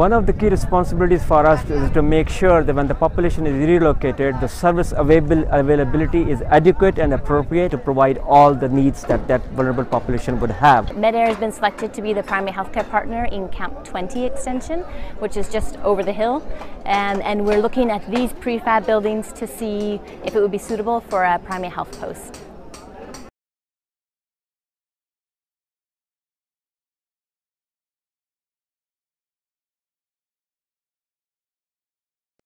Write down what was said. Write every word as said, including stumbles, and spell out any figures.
One of the key responsibilities for us is to make sure that when the population is relocated, the service available, availability is adequate and appropriate to provide all the needs that that vulnerable population would have. MedAir has been selected to be the primary healthcare partner in Camp twenty extension, which is just over the hill. And, and we're looking at these prefab buildings to see if it would be suitable for a primary health post.